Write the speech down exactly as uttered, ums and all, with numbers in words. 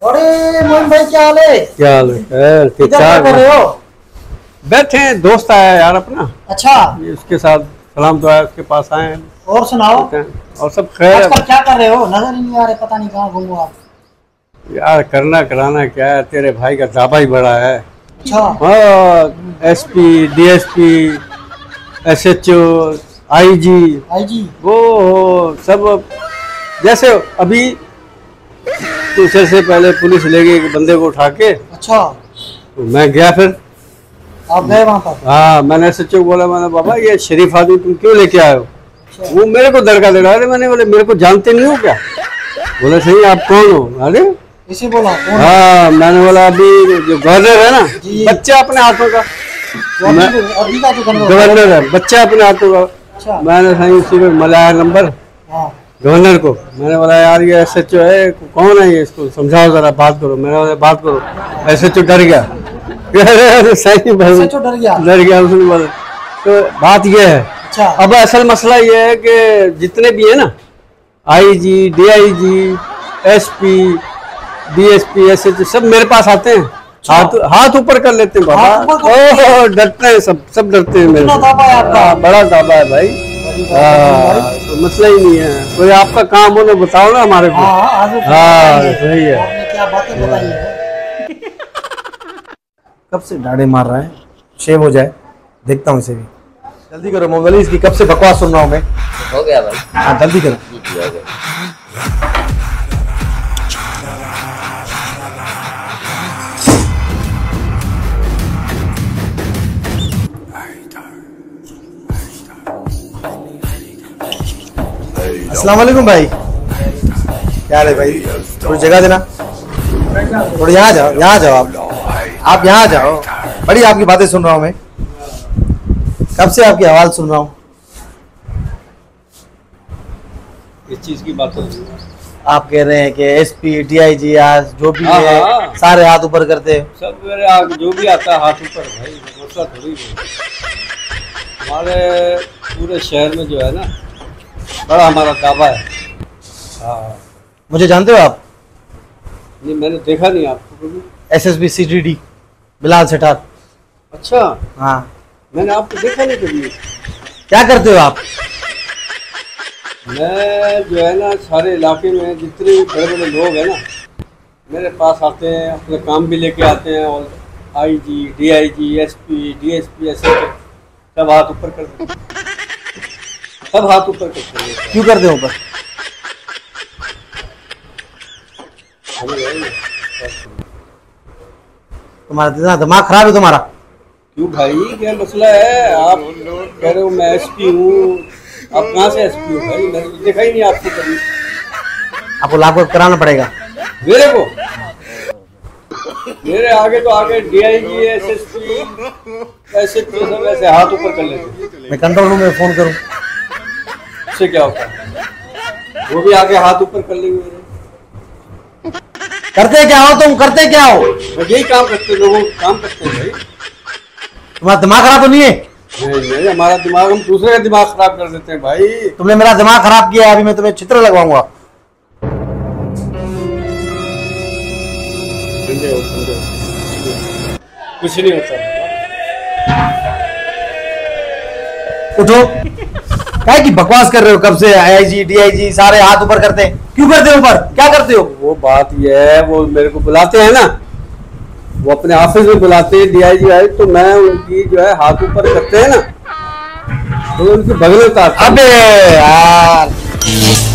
अरे मोहन भाई क्या हाल है? क्या हाल है? ठीक ठाक कर रहे हो? बैठे हैं, दोस्त आया यार अपना। अच्छा, उसके साथ सलाम तो आया, उसके पास आए हैं। और सुनाओ। और सब खैर है। आजकल क्या कर रहे हो? नजर ही नहीं आ रहे, पता नहीं कहाँ घूमो आप। यार करना कराना क्या है, तेरे भाई का दावा ही बड़ा है। अच्छा। हाँ, SP, DSP, SHO, IG, IG वो सब। जैसे अभी दूसरे से पहले पुलिस ले गई बंदे को उठा के। अच्छा, तो मैं गया, फिर आप गए वहाँ पर? हाँ, मैंने एसएचओ को बोला, मैंने बाबा ये शरीफ आदमी तुम क्यों लेके आए हो? अच्छा। वो मेरे को दड़का दे रहा है। मैंने बोले मेरे को जानते नहीं हो क्या? बोले सही, आप कौन हो? अरे इसी बोला कौन? हाँ, मैंने बोला अभी जो गवर्नर है ना, बच्चा अपने हाथों का, अभी का जो गवर्नर है, बच्चा अपने हाथों का। अच्छा। मैंने सही उसी को मिलाया नंबर गवर्नर को। मैंने बोला यार ये एसएचओ है, कौन है ये, इसको समझाओ जरा, बात करो। मैंने बोला बात करो। एसएचओ डर गया। सही डर गया डर गया उसने बोला। तो बात ये है। अच्छा। अब असल मसला ये है कि जितने भी है ना, IG, DIG, SP, DSP, SHO, सब मेरे पास आते हैं। हाथ हाथ ऊपर कर लेते हैं बाबा। ओह, डरते हैं, सब सब डरते हैं मेरे। बड़ा दावा है भाई। तो मसला ही नहीं है। कोई आपका काम हो ना, बताओ ना हमारे को। हाँ सही है। क्या बातें बताई है? कब से डाड़े मार रहा है, शेव हो जाए, देखता हूँ इसे भी। जल्दी करो मोहम्मद अली, इसकी कब से बकवास सुन रहा हूँ मैं। हो गया भाई। हाँ जल्दी करो। अस्सलाम वालेकुम भाई। क्या है भाई, थोड़ी जगह देना। थोड़ी यहाँ जाओ, यहाँ जाओ आप आप यहाँ जाओ। बड़ी आपकी बातें सुन रहा हूँ मैं, कब से आपकी आवाज़ सुन रहा हूँ। इस चीज की बात हो रही है। आप कह रहे हैं कि एसपी, डीआईजी, आज जो भी हाँ, है हाँ। सारे हाथ ऊपर करते हैं। सब मेरे आग जो भी आता है हाथ ऊपर भाई, मसला थोड़ी है। हमारे पूरे शहर में जो है ना, बड़ा हमारा दावा है। हाँ, मुझे जानते हो आप? नहीं, मैंने देखा नहीं आपको कभी। SSB CTD Bilal Sethar. अच्छा, हाँ, मैंने आपको देखा नहीं कभी। क्या करते हो आप? मैं जो है ना, सारे इलाके में जितने बड़े बड़े लोग हैं ना, मेरे पास आते हैं, अपने काम भी लेके आते हैं। और IG, DIG, SP, DSP, SHO सब हाथ ऊपर करते हैं। सब हाथ ऊपर करते हैं। क्यों करते हो ऊपर? तुम्हारा दिमाग खराब है तुम्हारा। क्यों भाई, क्या मसला है? आप कह रहे हो मैं एसपी हूँ, आप कहाँ से एसपी हो भाई? मैंने तो देखा ही नहीं आपको कभी। आपको लागू कराना पड़ेगा मेरे को। मेरे आगे तो आगे डीआईजी, एसएसपी, ऐसे तो सब ऐसे हाथ ऊपर कर लेते। मैं कंट्रोल रूम में फोन करूँ? उससे क्या होता है? वो भी आगे हाथ ऊपर कर लेंगे मेरे। करते क्या हो तुम, करते क्या हो? यही काम करते लोगों काम करते हैं भाई। तुम्हारा दिमाग खराब तो नहीं है? नहीं नहीं, हमारा दिमाग, हम दूसरे का दिमाग खराब कर देते हैं भाई। तुमने मेरा दिमाग खराब किया है, अभी मैं तुम्हें चित्र लगवाऊंगा। कुछ नहीं होता। उठो। क्या की बकवास कर रहे हो? कब से आईजी, डीआईजी सारे हाथ ऊपर करते हैं? क्यों करते हो ऊपर? क्या करते हो? वो बात ये है, वो मेरे को बुलाते हैं ना, वो अपने ऑफिस में बुलाते हैं डीआईजी आए, तो मैं उनकी जो है हाथ ऊपर करते हैं ना, तो उनकी बगल उतारता। अबे यार।